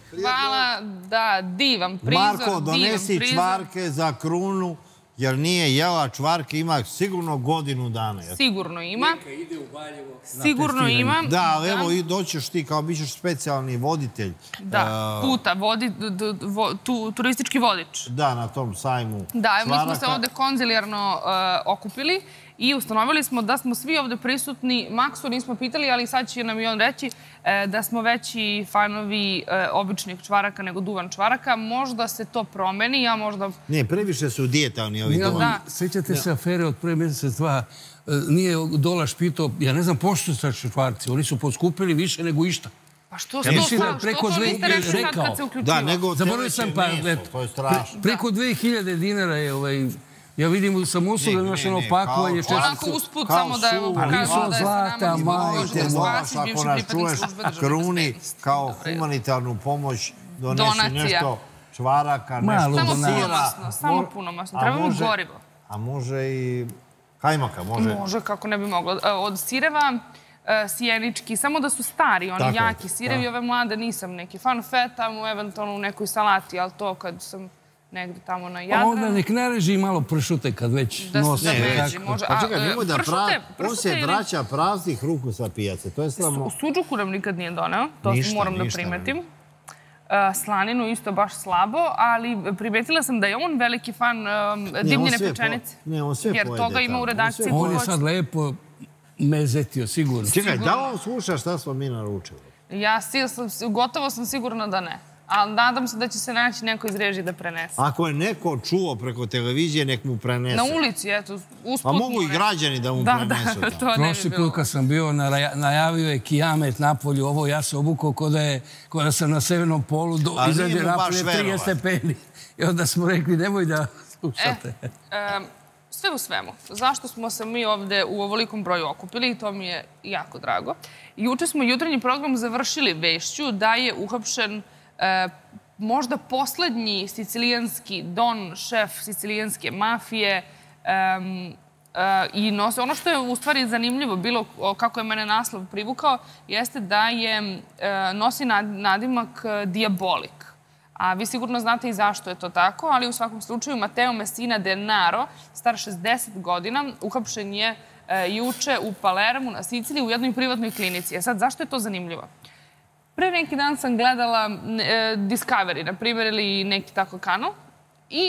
Hvala, da, divan prizor. Marko, donesi čvarke za krunu, jer nije jela čvarke, ima sigurno godinu dana. Sigurno ima. Sigurno ima. Da, ali evo, doćeš ti kao bićeš specijalni voditelj. Da, puta, turistički vodič. Da, na tom sajmu čvaraka. Da, mi smo se ovde konzilijarno okupili i ustanovili smo da smo svi ovde prisutni. Maksu nismo pitali, ali sad će nam i on reći da smo veći fanovi običnih čvaraka nego duvan čvaraka. Možda se to promeni, ja možda... Ne, previše su dijetalni ovi duvan. Sjećate se afere od pre mjesec, dva, nije Dolaš pitao, ja ne znam pošto su čvarci, oni su poskupili više nego išta. Pa što to niste rekli sad kad se uključivo? Zaboravio sam pa, preko 2000 dinara je ja vidim sam usluga naše opakovanje. Onako usput samo da evo pokažemo da je sa nama možete Dolaš, ako nas čuješ, kruni kao humanitarnu pomoć donesi nešto čvaraka, nešto sira. Samo punomasno, trebamo gorivo. A može i kajmaka, može? Može, kako ne bi moglo. Od sireva sijenički, samo da su stari, oni jaki sirevi, ove mlade nisam neki fan, feta, eventualno u nekoj salati, ali to kad sam negdje tamo na Jadranu. Onda nek nareži malo pršute kad već nosi. Da veži, može. Pa čekaj, nemoj da on se vraća praznih ruku sa pijace, to je slavno. U suđuku nam nikad nije doneo, to moram da primetim. Slaninu isto baš slabo, ali primetila sam da je on veliki fan dimljene pečenice. Ne, on sve pojede. Jer toga ima u redakciji. On je sad lepo mezetio, sigurno. Čekaj, da on sluša šta smo mi naručili? Ja gotovo sam sigurna da ne. Ali nadam se da će se naći neko iz režije da prenese. Ako je neko čuo preko televizije, nek mu prenese. Na ulici, eto, usput mu ne. A mogu i građani da mu prenesu. Da, to ne bi bilo. Prošli put kad sam bio, najavio je kijamet napolju, ovo ja se obukao ko da sam na severnom polu, izađe napolje 30 stepeni. I onda smo rekli, nemoj da slušate. Sve u svemu, zašto smo se mi ovde u ovolikom broju okupili, i to mi je jako drago. Juče smo jutarnji program završili vešću da je uhapšen možda poslednji sicilijanski don, šef sicilijanske mafije i ono što je u stvari zanimljivo bilo, kako je mene naslov privukao, jeste da je nosi nadimak Diabolik. A vi sigurno znate i zašto je to tako, ali u svakom slučaju Matteo Messina Denaro, star 60 godina, uhapšen je juče u Palermu na Siciliji u jednoj privatnoj klinici. Sad, zašto je to zanimljivo? Pre neki dan sam gledala Discovery, na primjer, ili neki tako kanal. I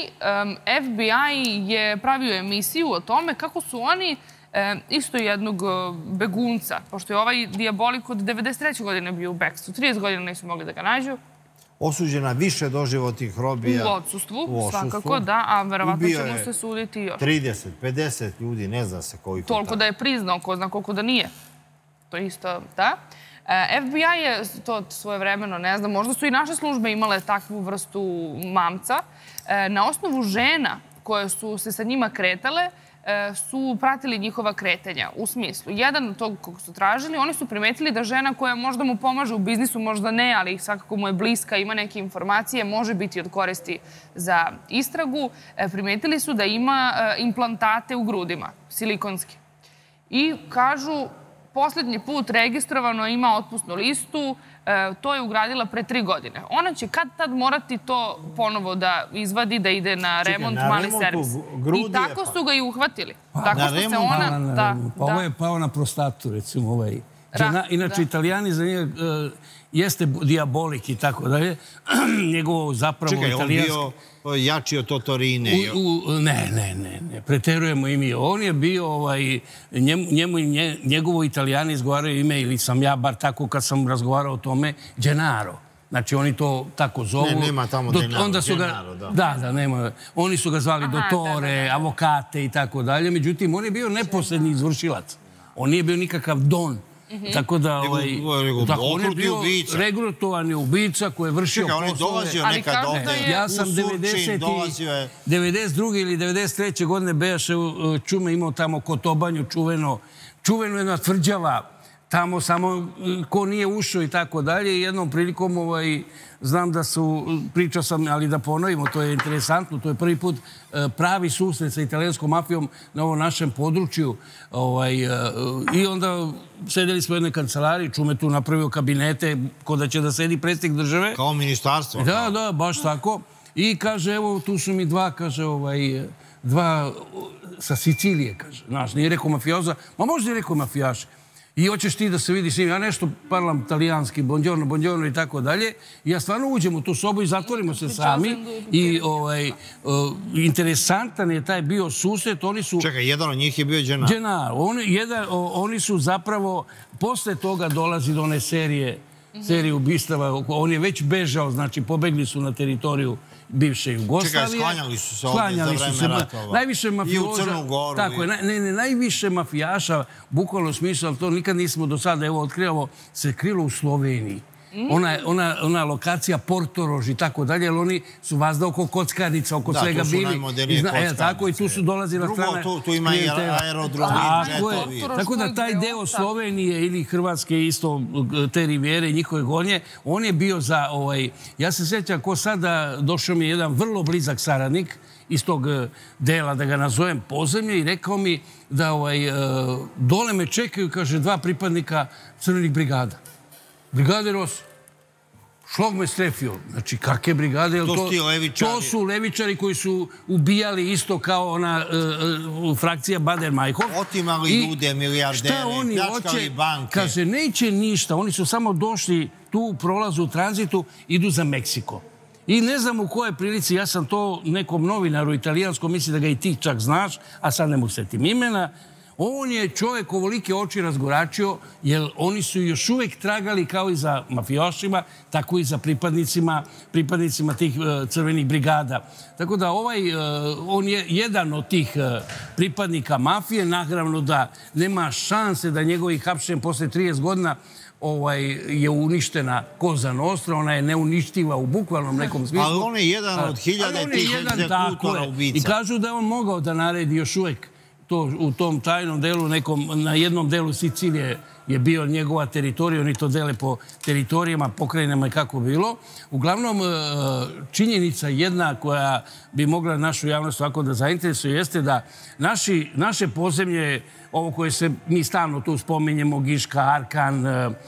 FBI je pravio emisiju o tome kako su oni isto jednog begunca, pošto je ovaj Diabolik od 93. godine bio u bekstvu, 30 godina nisu mogli da ga nađu. Osuđena više doživotnih robija. U odsustvu, svakako, da, a verovatno ćemo se suditi još. 30, 50 ljudi, ne zna se koliko. Toliko da je priznao, ko zna koliko da nije. To isto, da. FBI je to svojevremeno, ne znam, možda su i naše službe imale takvu vrstu mamca. Na osnovu žena koje su se sa njima kretale, su pratili njihova kretanja. U smislu, jedan od tog kog su tražili, oni su primetili da žena koja možda mu pomaže u biznisu, možda ne, ali svakako mu je bliska, ima neke informacije, može biti od koristi za istragu. Primetili su da ima implantate u grudima, silikonske. I kažu, posljednji put registrovano, ima otpusnu listu, to je ugradila pre 3 godine. Ona će kad tad morati to ponovo da izvadi, da ide na remont, mali servis. I tako su ga i uhvatili. Tako što se ona... Ovo je pao na prostatu, recimo. Inače, Italijani za njega jeste Diabolik i tako dalje. Njegovo zapravo italijanski... Čekaj, on bio jači od Totorine. Ne, preterujemo ime. On je bio, njemu i njegovo Italijani izgovaraju ime, ili sam ja bar tako kad sam razgovarao o tome, Gennaro. Znači, oni to tako zovu. Ne, nema tamo Gennaro, da. Da, nema. Oni su ga zvali Dottore, avokate i tako dalje. Međutim, on je bio neposredni izvršilac. On nije bio nikakav don. Tako da, on je bio regrutovani ubica koji je vršio poslove. On je dolazio nekad ovdje. Ja sam 92. ili 93. godine bejaše Čume imao tamo Kotobanju čuveno jedna tvrđava tamo samo ko nije ušao i tako dalje. Jednom prilikom znam da su, pričao sam, ali da ponovimo, to je interesantno, to je prvi put pravi susret sa italijanskom mafijom na ovom našem području. I onda sedeli smo u jednoj kancelariji, Čume tu napravio kabinete, ko da će da sedi predsjednik države. Kao ministarstvo. Da, baš tako. I kaže, evo, tu su mi dva, kaže, dva sa Sicilije, kaže. Znaš, nije rekao mafioza, ma možda je rekao mafijaši. I hoćeš ti da se vidi s njim. Ja nešto parlam talijanski, buongiorno i tako dalje. I ja stvarno uđem u tu sobu i zatvorimo se sami. I interesantan je taj bio susret. Čekaj, jedan od njih je bio Dženar. Dženar. Oni su zapravo, posle toga dolazi do one serije ubistava. On je već bežao, znači pobegli su na teritoriju bivše Jugoslavije. Čekaj, sklanjali su se ovdje za vreme ratova. Najviše mafijaša. I u Crnu Goru. Tako je, najviše mafijaša, bukvalno smislu, ali to nikad nismo do sada, evo, otkrivamo, se krilo u Sloveniji. Ona lokacija Portorož i tako dalje, jer oni su vazda oko kockarnica, oko svega bili. Da, tu su najmodernije kockarnice. Tako, i tu su dolazila strana. Drugo, tu ima i aerodromi, džetovi. Tako da taj deo Slovenije ili Hrvatske, isto te rivijere i njihove gonje, on je bio za, ja se sjećam ko sada, došao mi je jedan vrlo blizak saradnik iz tog dela, da ga nazovem podzemlje, i rekao mi da dole me čekaju, kaže, dva pripadnika crvenih brigada. Brigade Rosa. Šlog me strefio. Znači, kakve brigade? To su levičari koji su ubijali isto kao ona frakcija Bader-Meinhof. Otimali ljude, milijardere, pljačkali banke. Kaže, neće ništa. Oni su samo došli tu u prolazu, u tranzitu, idu za Meksiko. I ne znam u kojoj prilici, ja sam to nekom novinaru italijanskom, mislim da ga i ti čak znaš, a sad ne mogu setim imena. On je čovjek ovolike oči razgoračio, jer oni su još uvijek tragali kao i za mafijošima, tako i za pripadnicima tih crvenih brigada. Tako da on je jedan od tih pripadnika mafije, naravno da nema šanse da njegovi hapšen posle 30 godina je uništena Koza Nostra, ona je neuništiva u bukvalnom nekom smislu. Ali on je jedan od hiljade tih egzekutora ubica. I kažu da je on mogao da naredi još uvijek to u tom tajnom delu, na jednom delu Sicilije je bio njegova teritorija, oni to dele po teritorijama, pokrajinama i kako bilo. Uglavnom, činjenica jedna koja bi mogla našu javnost ovako da zainteresuje jeste da naše podzemlje, ovo koje se mi stalno tu spominjemo, Giška, Arkan,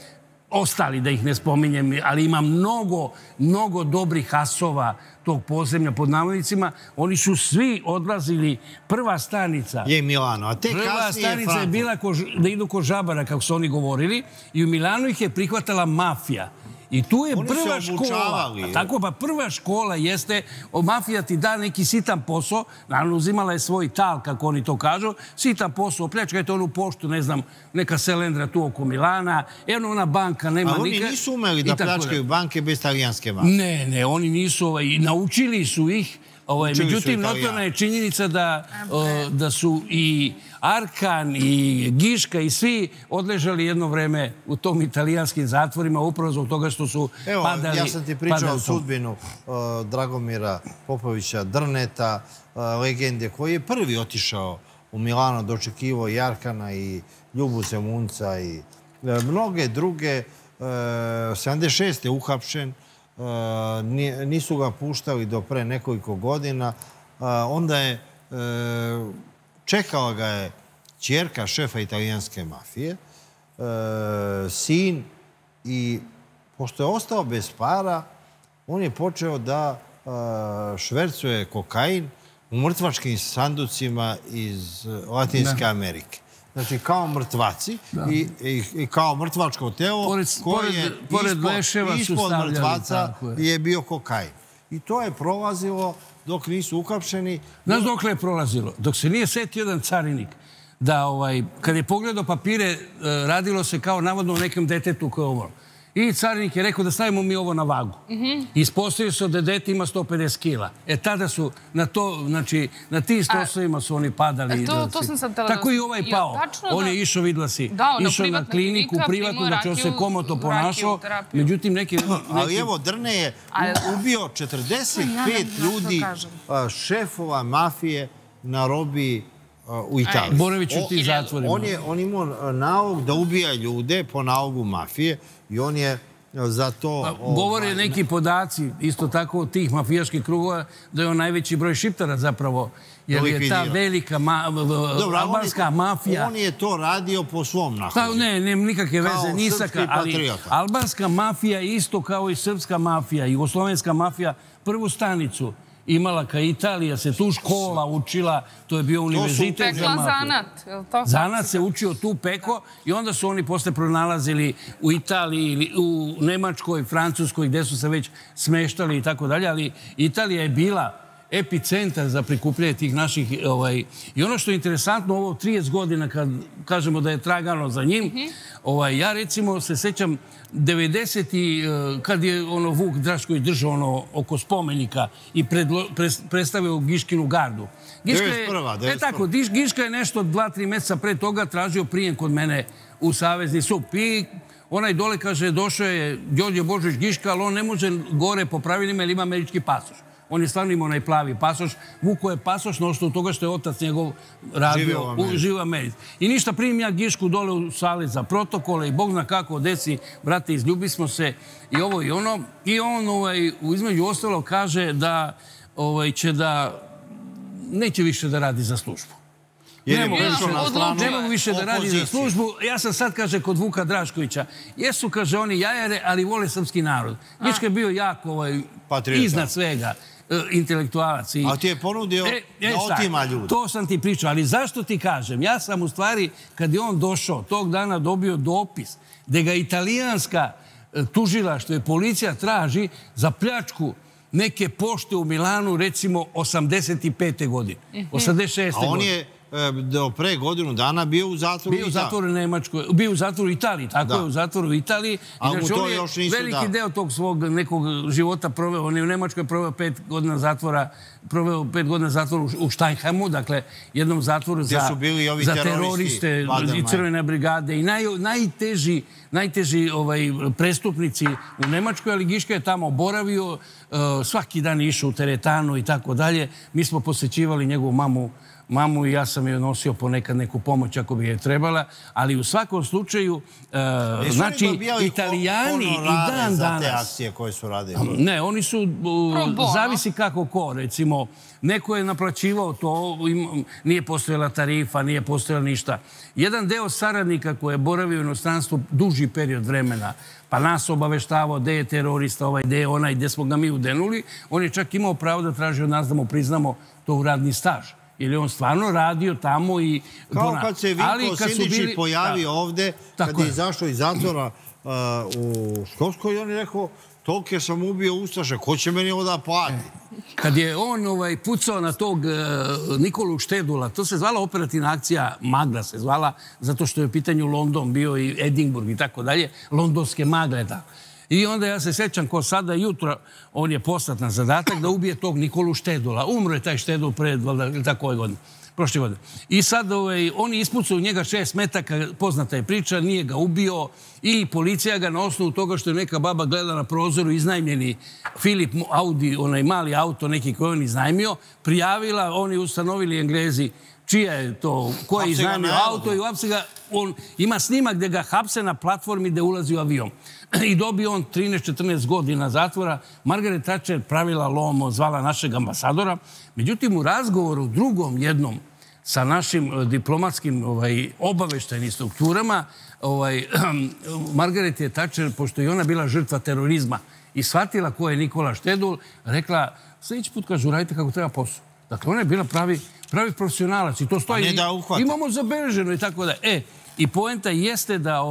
ostali da ih ne spominjem, ali ima mnogo dobrih asova tog podzemlja pod navodnicima. Oni su svi odlazili, prva stanica... Je Milano, a te kasnije je Frankfurt. Prva stanica je bila da idu ko žabara, kako su oni govorili, i u Milanu ih je prihvatala mafija. I tu je prva škola. Tako pa prva škola jeste, mafija ti da neki sitan posao, naravno uzimala je svoj tal, kako oni to kažu, sitan posao, opljačkajte onu poštu, ne znam, neka selendra tu oko Milana, jedno ona banka nema nikad. Ali oni nisu umeli da pljačkaju banke bez talijanske banke. Ne, oni nisu, naučili su ih. Međutim, notorna je činjenica da su i Arkan i Giška i svi odležali jedno vreme u tom italijanskim zatvorima upravo zbog toga što su padali. Ja sam ti pričao o sudbinu Dragomira Popovića Drneta, legende, koji je prvi otišao u Milano, dočekivao i Arkana i Ljubu Zemunca i mnoge druge. 76. je uhapšen. Nisu ga puštali do pre nekoliko godina. Onda je čekala ga je ćerka šefa italijanske mafije, sin, i pošto je ostao bez para, on je počeo da švercuje kokain u mrtvačkim sanducima iz Latinske Amerike. Znači, kao mrtvaci i kao mrtvačko telo koje je ispod mrtvaca je bio kokain. I to je prolazilo dok nisu uhapšeni. Znaš dok je prolazilo? Dok se nije setio jedan carinik da kad je pogledao papire, radilo se kao navodno o nekom detetu koje je umrlo. I carinik je rekao da stavimo mi ovo na vagu. Ispostavio se da dete ima 150 kila. Tada su na to, znači, na tih 100 su oni padali. Tako i ovaj pao. On je išao, videla si, išao na kliniku, privatnu, znači on se komoto ponašao. Međutim, neki... Ali evo, Drne je ubio 45 ljudi, šefova mafije na robiji u Italiji. Boravić u tim zatvorima. On imao nauk da ubija ljude po naugu mafije i on je za to... Govore neki podaci, isto tako od tih mafijaških krugova, da je on najveći broj Šiptara zapravo, jer je ta velika albanska mafija... On je to radio po svom nahođenju. Ne, nema nikakve veze, nisaka, ali albanska mafija isto kao i srpska mafija, jugoslovenska mafija, prvu stanicu imala ka Italija, se tu škola učila, to je bio univerzitet za mafiju. Pekla zanat, je li to? Zanat se učio tu peko i onda su oni posle pronalazili u Italiji, u Nemačkoj, Francuskoj, gde su se već smeštali i tako dalje, ali Italija je bila epicentar za prikupljanje tih naših... I ono što je interesantno, ovo 30 godina, kad kažemo da je tragano za njim, ja recimo se sećam 90. kad je Vuk Drašković držao oko spomenika i predstavio Giškinu gardu. 91. Tako, Giška je nešto 2-3 meseca pre toga tražio prijem kod mene u Savezni SUP i onaj dole kaže, došao je Đorđe Božović Giška, ali on ne može gore po pravilima jer ima američki pasoš. On je stvarno imao onaj plavi pasoš. Vuko je pasoš na osnovu toga što je otac njegov radio u Americi. I ništa, primim ja Gišku dole u sali za protokole i Bog zna kako desi, brate, izljubi smo se i ovo i ono. I on između ostalo kaže da će da neće više da radi za službu. Ne mogu više da radi za službu. Ja sam sad, kaže, kod Vuka Draškovića. Jesu, kaže, oni jajare, ali vole srpski narod. Giška je bio jako iznad svega intelektualac. A ti je ponudio da otima ljudi. To sam ti pričao, ali zašto ti kažem? Ja sam u stvari, kad je on došao, tog dana dobio dopis gde ga italijanska tužilaštvo i policija traži za pljačku neke pošte u Milanu, recimo, 85. godine. 86. godine. A on je do pre godinu dana bio u zatvoru Italiji. Bio u zatvoru Nemačkoj, bio u zatvoru Italiji, tako je, u zatvoru Italiji. A mu to još nisu dali. Veliki deo tog svog nekog života proveo, on je u Nemačkoj proveo 5 godina zatvora, u Steinheimu, dakle, jednom zatvoru za teroriste i crvene brigade i najteži prestupnici u Nemačkoj, ali Giška je tamo boravio, svaki dan išao u teretanu i tako dalje. Mi smo posećivali njegovu mamu i ja sam joj nosio ponekad neku pomoć ako bi je trebala, ali u svakom slučaju, znači, Italijani i dan danas... za te akcije koje su radili? Ne, oni su, zavisi kako ko, recimo, neko je naplaćivao to, nije postojala tarifa, nije postojala ništa. Jedan deo saradnika koji je boravio u inostranstvu duži period vremena, pa nas obaveštavao gde je terorista, gde je onaj, gde smo ga mi udenuli, on je čak imao pravo da traži od nas da mu priznamo to u radni staž. Jer je on stvarno radio tamo i... Kao kad se Vinko Sindičić pojavio ovde, kad je izašao iz zatvora u Školskoj, on je rekao, tolike sam ubio Ustaše, ko će meni ovo da plati? Kad je on pucao na tog Nikolu Štedula, to se zvala operativna akcija Magla, se zvala, zato što je u pitanju London bio i Edinburgh i tako dalje, londonske magle, tako. I onda ja se sećam ko sada jutro, on je poslat na zadatak da ubije tog Nikolu Štedula. Umro je taj Štedul pred, tako godine, prošle godine. I sad oni ispucaju u njega 6 metaka, poznata je priča, nije ga ubio i policija ga na osnovu toga što je neka baba gleda na prozoru, iznajmljeni Filip Audi, onaj mali auto neki koji on iznajmio, prijavila, oni ustanovili Englezi čija je to, ko je iznajmio auto i uopšte ga, on ima snimak gde ga hapse na platformi gde ulazi u avion. I dobio on 13-14 godina zatvora. Margaret Thatcher pravila lom, zvala našeg ambasadora. Međutim, u razgovoru drugom jednom sa našim diplomatskim obaveštajnim strukturama, Margaret je Thatcher, pošto je ona bila žrtva terorizma i shvatila ko je Nikola Štedul, rekla, sljedeći put, kažu, radite kako treba posao. Dakle, ona je bila pravi profesionalac i to stoji. Imamo zabeleženo i tako da. I poenta jeste da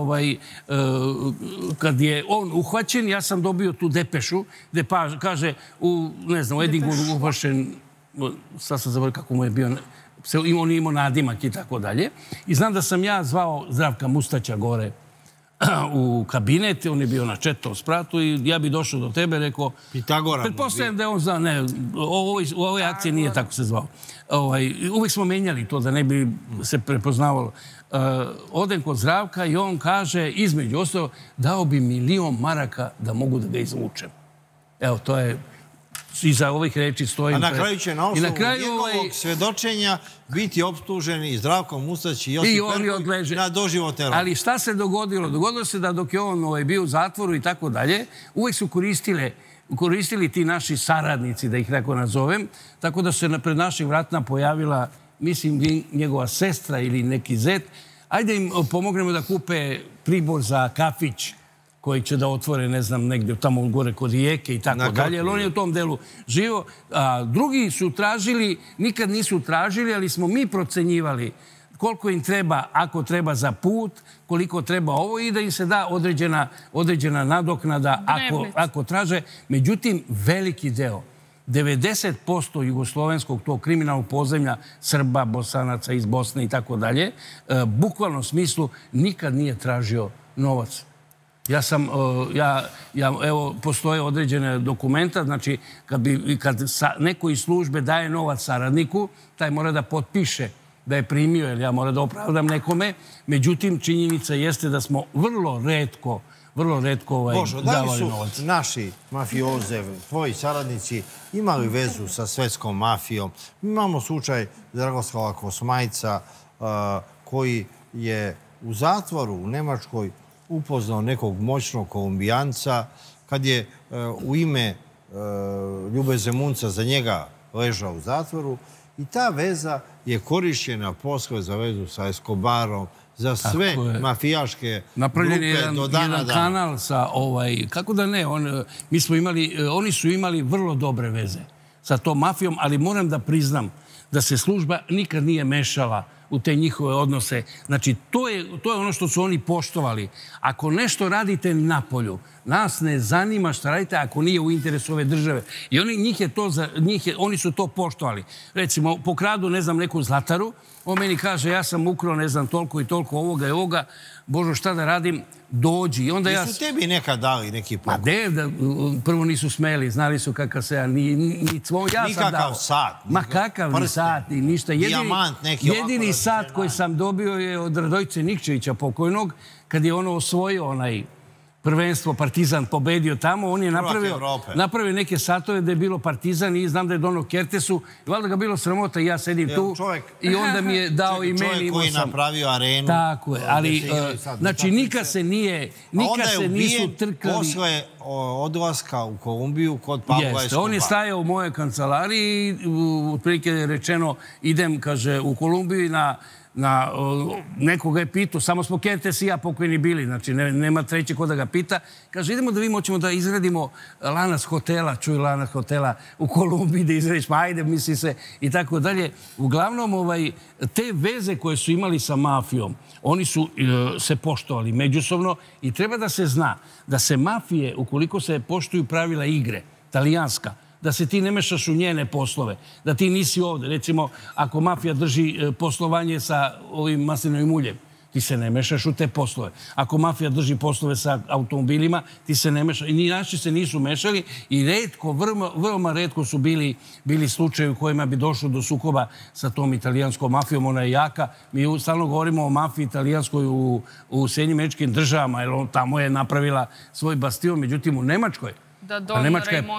kad je on uhvaćen, ja sam dobio tu depešu gde kaže u Edinburghu uhvaćen, sad sam zaboravio kako mu je bio, on je imao nadimak i tako dalje. I znam da sam ja zvao Zdravka Mustaća gore u kabinet, on je bio na 4. spratu i ja bi došao do tebe, rekao... Pitagora. Pretpostavljam da je on znao, ne, u ovoj akciji nije tako se zvao. Uvijek smo menjali to da ne bi se prepoznavalo. Odem kod Zdravka i on kaže, između ostalo, dao bi 1.000.000 maraka da mogu da ga izvučem. Evo, to je iza ovih reči stojim. A na kraju će na osnovu njegovog svedočenja biti optužen i Zdravko Mustać i Josip Perković na doživotne robe. Ali šta se dogodilo? Dogodilo se da dok je on bio u zatvoru i tako dalje, uvek su koristili ti naši saradnici, da ih tako nazovem, tako da se pred naših vratina pojavila, mislim, njegova sestra ili neki zet. Ajde im pomognemo da kupe pribor za kafić koji će da otvore, ne znam, negdje tamo gore kod Rijeke i tako dalje, jer on je u tom delu živo. Drugi su tražili, nikad nisu tražili, ali smo mi procenjivali koliko im treba, ako treba za put, koliko treba ovo i da im se da određena nadoknada ako traže. Međutim, veliki deo, 90% jugoslovenskog tog kriminalnog pozemlja, Srba, Bosanaca iz Bosne i tako dalje, bukvalno smislu nikad nije tražio novac. Evo, postoje određene dokumenta, znači kad neko iz službe daje novac saradniku, taj mora da potpiše da je primio, jer ja moram da opravdam nekome. Međutim, činjenica jeste da smo vrlo retko davali novac. Da li su naši mafioze, tvoji saradnici, imali vezu sa svetskom mafijom? Imamo slučaj Dragoslava Kosmajca, koji je u zatvoru u Nemačkoj upoznao nekog moćnog Kolumbijanca, kad je u ime Ljube Zemunca za njega ležao u zatvoru. I ta veza je korišćena posle za vezu sa Escobarom, za sve mafijaške grupe do dana dana. Jedan kanal sa kako da ne, oni su imali vrlo dobre veze sa tom mafijom, ali moram da priznam da se služba nikad nije mešala u te njihove odnose. Znači, to je ono što su oni poštovali. Ako nešto radite napolju, nas ne zanima šta radite ako nije u interesu ove države. I oni su to poštovali. Recimo, pokradu, ne znam, neku zlataru, on meni kaže, ja sam ukrao, ne znam, toliko i toliko ovoga i ovoga, Božo, šta da radim, dođi. Jesu tebi nekad dali neki pokoj? Prvo nisu smeli, znali su kakav se ja, nikakav sat. Ma kakav ni sat, ni ništa. Jedini sat koji sam dobio je od Radojice Nikčevića pokojnog, kad je ono osvojio onaj prvenstvo, Partizan pobedio tamo, on je napravio neke satove da je bilo Partizan i znam da je donao Kertesu i valjda ga bilo sramota i ja sedim tu i onda mi je dao i meni. Čovjek koji je napravio arenu. Tako je, ali znači nikad se nisu trkali. Posle odlaska u Kolumbiju kod Pabla Escobara. On je stajao u mojoj kancelariji i otprilike je rečeno idem, kaže, u Kolumbiju na nekoga je pitao, samo smo Kertes i ja pokojni bili, znači nema treće ko da ga pita. Kaže, idemo da vidimo, hoćemo da izradimo lanac hotela, lanac hotela u Kolumbiji, da izradiš, pa ajde, misli se, i tako dalje. Uglavnom, te veze koje su imali sa mafijom, oni su se poštovali međusobno i treba da se zna da se mafije, ukoliko se poštuju pravila igre, talijanska, da se ti ne mešaš u njene poslove, da ti nisi ovde. Recimo, ako mafija drži poslovanje sa ovim maslinovim uljem, ti se ne mešaš u te poslove. Ako mafija drži poslove sa automobilima, ti se ne mešaš. I ni naši se nisu mešali i veoma retko su bili slučajevi u kojima bi došlo do sukoba sa tom italijanskom mafijom. Ona je jaka. Mi stalno govorimo o mafiji italijanskoj u Sjedinjenim Američkim Državama, jer tamo je napravila svoj bastion. Međutim, u Nemačkoj, Nemačka je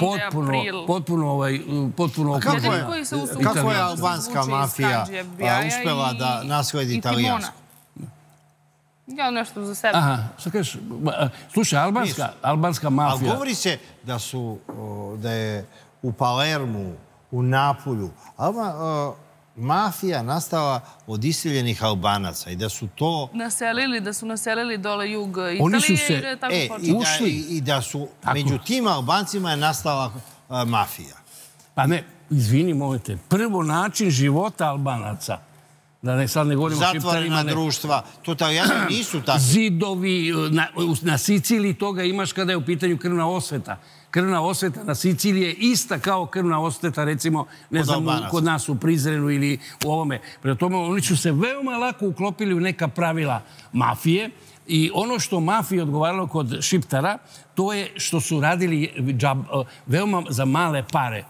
potpuno okružena. Kako je albanska mafija uspela da nasledi italijansku? Ja nešto za sebe. Aha, što kažeš? Slušaj, albanska mafija... Ali govori se da je u Palermu, u Napulju, mafija nastala od iseljenih Albanaca i da su to... Da su naselili dole jug Italije i da je tako počelo. I da su među tim Albancima je nastala mafija. Pa ne, izvini, molite, prvo način života Albanaca, da sad ne govorimo o Šiptarima... Zatvorena društva, to Italijani nisu tako. Zidovi, na Siciliji toga imaš kada je u pitanju krvna osveta. Krvna osveta na Siciliji je ista kao krvna osveta, recimo, ne znam, kod nas u Prizrenu ili u ovome. Prema tome, oni su se veoma lako uklopili u neka pravila mafije i ono što mafiji odgovaralo kod Šiptara, to je što su radili veoma za male pare.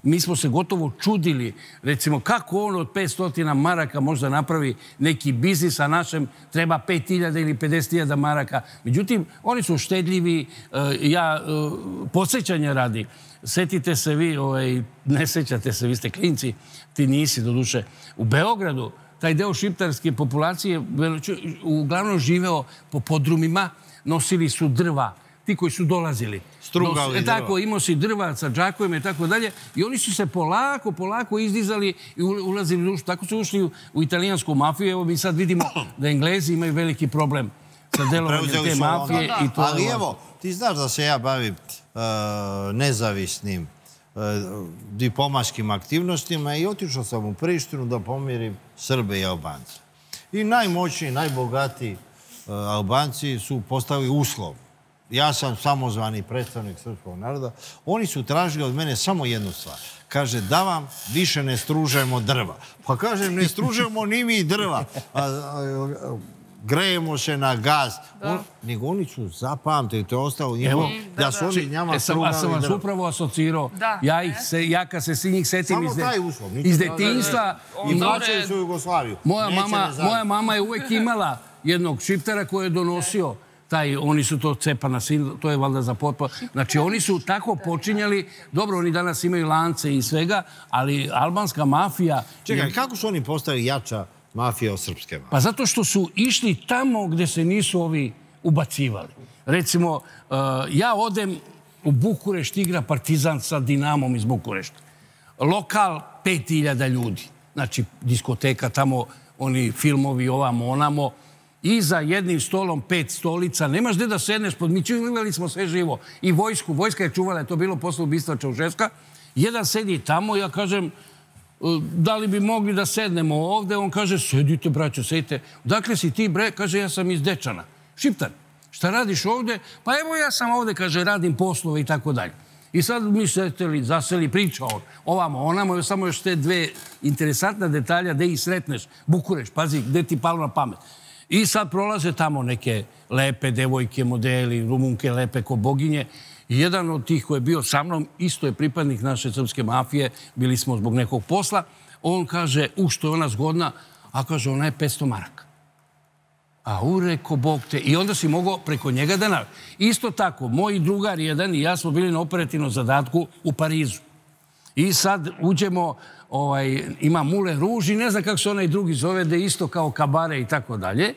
mi smo se gotovo čudili, recimo, kako on od 500 maraka možda napravi neki biznis, a našem treba 5.000 ili 50.000 maraka. Međutim, oni su štedljivi, podsjećanja radi. Setite se vi, ne sećate se, vi ste klinci, ti nisi doduše, u Beogradu, taj deo šiptarske populacije uglavnom živeo po podrumima, nosili su drva, ti koji su dolazili. Strugali drva. Tako, imao si drva sa džakovima i tako dalje. I oni su se polako izdizali i ulazili u društvo. Tako su ušli u italijansku mafiju. Evo mi sad vidimo da Englezi imaju veliki problem sa delovanjem te mafije. Ali evo, ti znaš da se ja bavim nezavisnim diplomatskim aktivnostima i otišao sam u Prištinu da pomirim Srbe i Albance. I najmoćniji, najbogatiji Albanci su postavili uslov. Ja sam samozvani predstavnik srpskog naroda. Oni su tražili od mene samo jednu stvar. Kaže, da vam više ne stružemo drva. Pa kažem, ne stružemo ni mi drva. Grejemo se na gaz. Nego oni su zapamtili, to je ostalo njima, da su oni njama strugali drva. Sam vas upravo asocirao. Ja kad se svi njih setim iz detinjstva... I vraćaju su u Jugoslaviju. Moja mama je uvek imala jednog šiptara koji je donosio oni su to cepa na sin, to je valjda za potpor. Znači, oni su tako počinjali, dobro, oni danas imaju lance i svega, ali albanska mafija... Čekaj, kako su oni postali jača mafija od srpske mafije? Pa zato što su išli tamo gde se nisu ovi ubacivali. Recimo, ja odem u Bukurešt, igra Partizan sa Dinamom iz Bukurešta. Lokal 5.000 ljudi. Znači, diskoteka tamo, oni filmovi ovamo, onamo. I za jednim stolom 5 stolica. Nemaš gde da sedneš, podmićivali smo sve živo. I vojsku. Vojska je čuvala, to bilo posle ubistva Čaušeska. Jedan sedi tamo, ja kažem, da li bi mogli da sednemo ovde? On kaže, sedite, braćo, sedite. Dakle si ti, bre? Kaže, ja sam iz Dečana. Šiptar, šta radiš ovde? Pa evo ja sam ovde, kaže, radim poslove i tako dalje. I sad mi seteli, zaseli, pričao ovamo, onamo, samo još te dve interesantne detalja gde ih sretneš. Bukureš, pazi, gde ti palo na pamet. I sad prolaze tamo neke lepe devojke, modeli, Rumunke, lepe ko boginje. I jedan od tih koji je bio sa mnom, isto je pripadnik naše srpske mafije, bili smo zbog nekog posla, on kaže, što je ona zgodna, a kaže, ona je 500 maraka. A reko, Bog te. I onda si mogao preko njega da navrši. Isto tako, moj drugar jedan i ja smo bili na operativnom zadatku u Parizu. I sad uđemo, ima Moulin Rouge i ne znam kako se onaj drugi zove, da je isto kao kabare i tako dalje.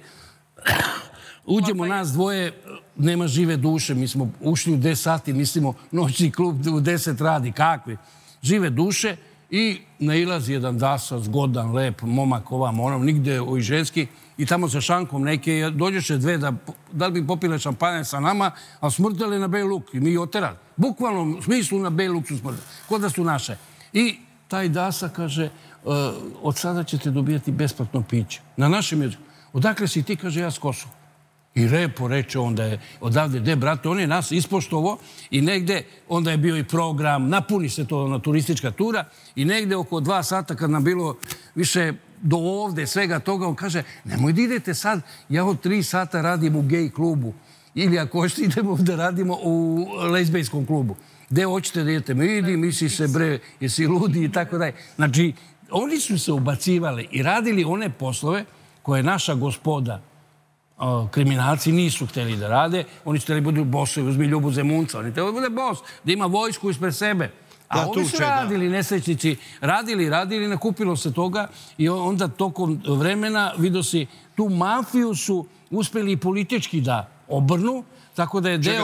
Uđemo nas dvoje, nema žive duše. Mi smo ušli u 10 sati, mislimo, noćni klub u 10 radi. Kakvi? Žive duše i nailazi jedan dasa, zgodan, lep, momak ovam, onom, nigde ovi ženski. I tamo sa šankom neke, dođeše dve da li bi popile šampanje sa nama, a smrtele na Bej Luk. I mi oterali. Bukvalno u smislu na Bej Luk su smrtele. Kod da su naše. I taj dasa kaže, od sada ćete dobijati besplatno piće. Na našem jeziku. Odakle si ti, kaže, ja s Kosova. I repo reče onda je odavde, de, brate, on je nas ispoštovo i negde, onda je bio i program, napuni se to na turistička tura i negde oko 2 sata kad nam bilo više do ovde svega toga, on kaže, nemoj da idete sad, ja od 3 sata radim u gej klubu ili ako hoćete idemo da radimo u lezbejskom klubu. Gde hoćete da idete? Idi, misli se, bre, jesi ludi i tako dalje. Znači, oni su se ubacivali i radili one poslove koje naša gospoda kriminalci nisu hteli da rade. Oni su hteli budu bosovi, uzmi Ljubu Zemunca. Oni hteli da bude bos, da ima vojsku ispred sebe. A oni su radili, nesrećnici, radili, nakupilo se toga i onda tokom vremena, vidio si, tu mafiju su uspeli i politički da obrnu, tako da je deo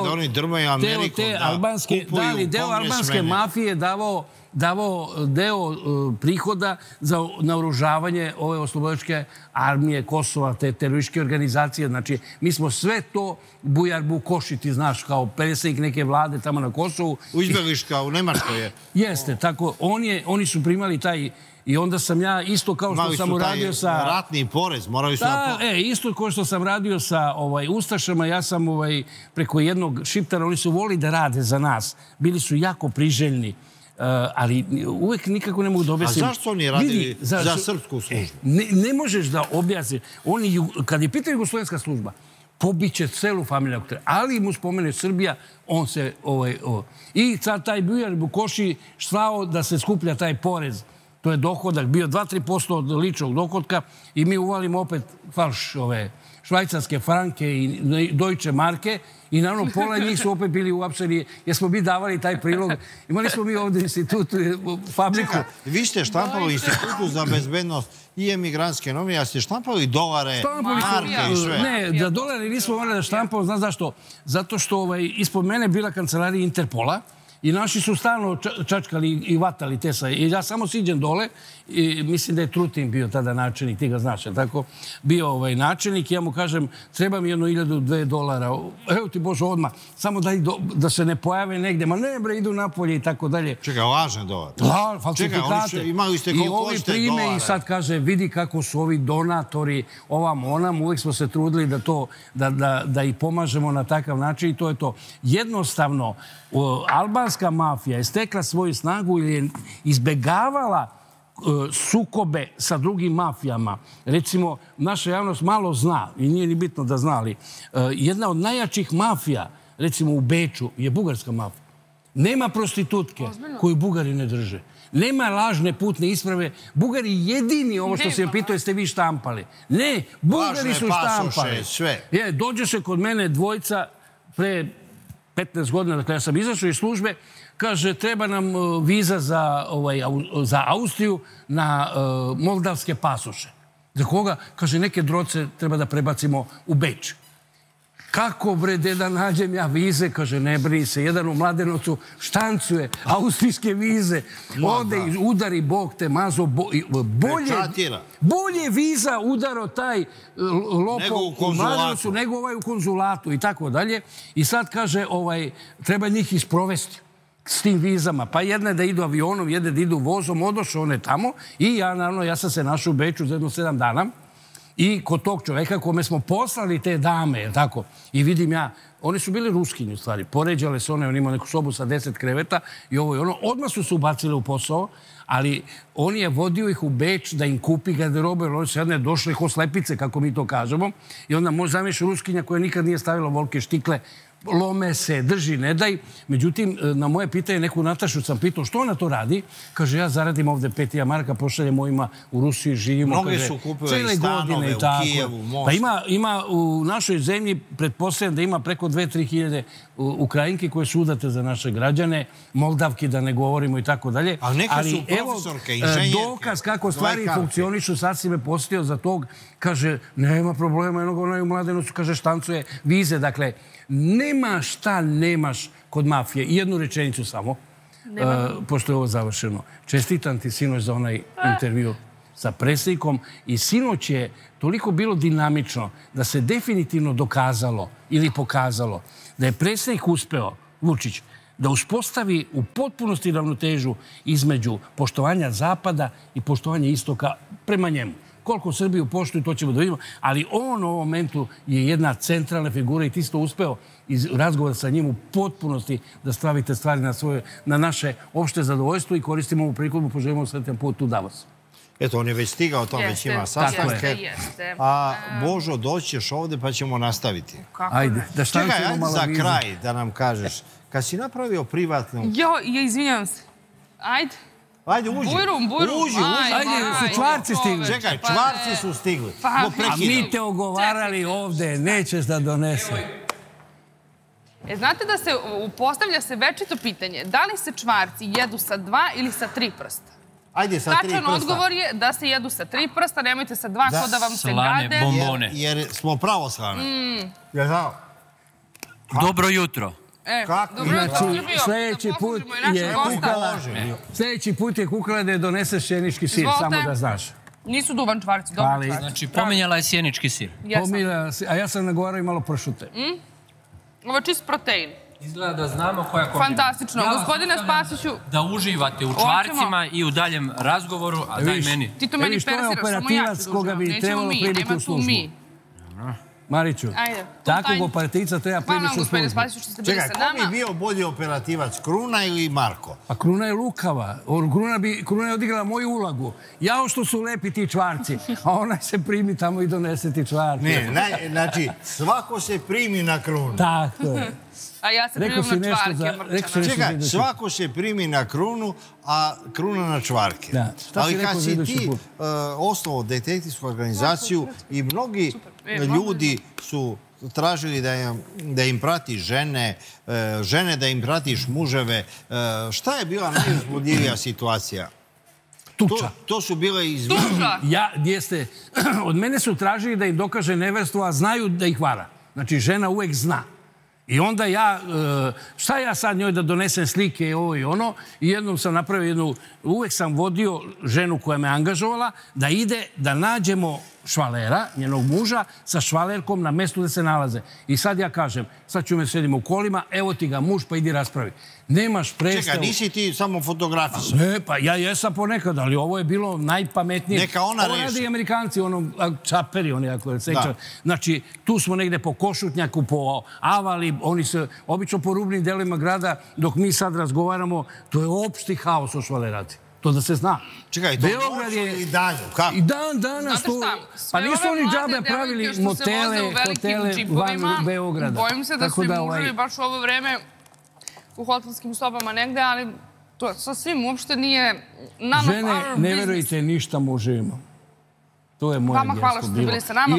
albanske mafije davao deo prihoda za naoružavanje ove oslobodačke armije Kosova, te terorističke organizacije. Znači, mi smo sve to Bujarbu Košiti, znaš, kao predsjednik neke vlade tamo na Kosovu. U izbjegliška, u Nemačkoj je. Jeste, tako. Oni su primali taj... I onda sam ja, isto kao što sam uradio sa... Imali su taj ratni porez, morali su... Isto kao što sam radio sa Ustašama, ja sam preko jednog šiptara, oni su volili da rade za nas. Bili su jako priželjni, ali uvek nikako ne mogu da objasnim. A zašto oni radili za srpsku službu? Ne možeš da objasniš. Kad je pitao jugoslovenska služba, pobiće celu familiju. Ali mu spomene Srbija, on se... I sad taj Bujar Bukoši slao da se skuplja taj porez. To je dohodak, bio 2-3% od ličnog dohodka i mi uvalimo opet falš švajcarske franke i Deutsche marke i naravno pola njih su opet bili uapšeni jer smo mi davali taj prilog. Imali smo mi ovdje institutu, fabriku. Vi ste štampali institutu za bezbednost i emigrantske novine, a ste štampali dolare, marke i sve. Ne, za dolare nismo morali da štampamo, znaš zašto? Zato što ispod mene bila kancelarija Interpola i naši su stalno čačkali i vatali te sa... I ja samo siđem dole i mislim da je Trutin bio tada načelnik, ti ga znaš, tako? Bio načelnik i ja mu kažem, treba mi $1,000-2,00. Evo ti Bože, odmah. Samo da se ne pojave negde. Ma ne bre, idu napolje i tako dalje. Čekaj, lažne dolar. Falsifikate. Imali ste koliko hoćete dolara. I ovi prime i sad kaže, vidi kako su ovi donatori, ovam onam, uvijek smo se trudili da ih pomažemo na takav način i to je to. Jednostavno, albanska mafija je stekla svoju snagu ili je izbegavala sukobe sa drugim mafijama. Recimo, naša javnost malo zna, i nije ni bitno da zna, ali jedna od najjačih mafija, recimo u Beču, je bugarska mafija. Nema prostitutke koju Bugari ne drže. Nema lažne putne isprave. Bugari jedini, ovo što sam pitao, jeste vi štampali. Ne, Bugari su štampali. Dođe se kod mene dvojca pre 15 godina, dakle ja sam izašao iz službe, kaže, treba nam viza za Austriju na moldavske pasoše. Za koga? Kaže, neke droce treba da prebacimo u Beč. Kako, bre, da nađem ja vize? Kaže, ne brini se. Jedan u Mladenovcu štancuje austrijske vize. Ode i udari Bog te mazo. Bolje viza udaro taj lopov u Mladenovcu nego ovaj u konzulatu i tako dalje. I sad kaže, treba njih isprovesti s tim vizama. Pa jedne da idu avionom, jedne da idu vozom, odošao one tamo i ja sam se našao u Beču za jedno 7 dana i kod tog čoveka kome smo poslali te dame, tako, i vidim ja, oni su bili ruskinji u stvari, poređale se one, on imao neku sobu sa 10 kreveta i ovo i ono, odmah su se ubacili u posao, ali on je vodio ih u Beč da im kupi garderobe, oni su jedne došli ko slepice, kako mi to kažemo, i onda možda zamiš ruskinja koja nikad nije stavila volke štikle, lome se, drži, ne daj. Međutim, na moje pitanje, neku Natašu sam pitao što ona to radi. Kaže, ja zaradim ovde 5.000 maraka, pošaljem mojima u Rusiji, živimo. Mnoge su kupile i stanove u Kijevu, Moskvu. Pa ima u našoj zemlji, pretpostavljam da ima preko 2-3 hiljade Ukrajinki koje su udate za naše građane, Moldavki, da ne govorimo i tako dalje. Ali neke su profesorke, inženjerke. Dokaz kako stvari funkcionišu, sad si me postio za tog, kaže, nema problema, jednog onaj u Mladenovcu, kaže, štancuje vize. Dakle, nema šta nemaš kod mafije. I jednu rečenicu samo, pošto je ovo završeno. Čestitam ti, sinoć, za onaj intervju sa predsjednikom i sinoć je toliko bilo dinamično da se definitivno dokazalo ili pokazalo da je predsjednik uspeo, Vučić, da uspostavi u potpunosti ravnotežu između poštovanja Zapada i poštovanja Istoka prema njemu. Koliko Srbiju poštuju, to ćemo da vidimo, ali on u ovom momentu je jedna centralna figura i ti ste uspeo iz razgovora sa njim u potpunosti da stavite stvari na naše opšte zadovoljstvo i koristimo ovu priliku, poželimo sretan put u Davos. Eto, on je već stigao, to već ima sastanke. A Božo, doćeš ovde pa ćemo nastaviti. Ajde, da stavimo malo vizu. Čekaj, ajde za kraj da nam kažeš. Kad si napravio privatnu... Jo, izvinjam se. Ajde. Ajde, uđi. Bujrum. Uđi. Ajde, su čvarci stigli. Čekaj, čvarci su stigli. A mi te ogovarali ovde, nećeš da donese. Znate da se postavlja se večito pitanje, da li se čvarci jedu sa 2 ili sa 3 prsta? Ajde, sa 3 prsta. Tačan odgovor je da se jedu sa 3 prsta, nemojte sa 2 ko da vam se gade. Slane bombone. Jer smo pravoslane. Ja znao. Dobro jutro. Sljedeći put je kukala da je donese sjenički sir, samo da znaš. Nisu duvan čvarci, dobro. Znači, pominjala je sjenički sir. A ja sam nagovarao i malo pršute. Ovo je čist protein. Izgleda da znamo koja kombina. Fantastično. Gospodine Spasiću... Da uživate u čvarcima i u daljem razgovoru, a daj meni. Ti to meni persiraš, samo ja ću da uživam. Nećemo mi, nema tu mi. Mariću, takvog operativca treba primiš u službu. Čekaj, ko bi bio bolji operativac, Kruna ili Marko? Pa Kruna je lukava. Kruna je odigrala moju ulogu. Jao što su lepi ti čvarci, a ona se primi tamo i donese ti čvarci. Ne, znači, svako se primi na Krunu. Tako je. A ja se primim na čvarke. Čekaj, svako se primi na Krunu, a Kruna na čvarke. Ali kad si ti osnovao detektivsku organizaciju i mnogi ljudi su tražili da im prati žene, žene da im pratiš muževe, šta je bila najuzbudljivija situacija? Tuča. To su bile Jeste. Od mene su tražili da im dokaže neverstvo, a znaju da ih vara. Znači, žena uvek zna. I onda šta ja sad njoj da donesem slike i ovo i ono, i jednom sam napravio uvek sam vodio ženu koja me angažovala da ide da nađemo švalera, njenog muža, sa švalerkom na mestu gde se nalaze. I sad ja kažem, sad ću me sedimo u kolima, evo ti ga muž, pa idi raspravi. Nemaš predstavu... Čekaj, nisi ti samo fotografisao? Ne, pa ja jesam ponekad, ali ovo je bilo najpametnije. Neka ona reši. Ovo radi i Amerikanci, čaperi, oni ako se sećaju. Znači, tu smo negde po Košutnjaku, po Avali, oni se obično po rubnim delovima grada, dok mi sad razgovaramo, to je opšti haos o švalerati. To da se zna. Čekaj, to noću i danju, kako? I dan danas to... Pa nisu oni džabe pravili motele, hotele van Beograda. Bojim se da su im muževi baš u ovo vreme u hotelskim sobama negde, ali to sa svim uopšte nije... Žene, ne verujte ništa muževima. To je moje mjesto bilo. Vama hvala što ste bili sa nama.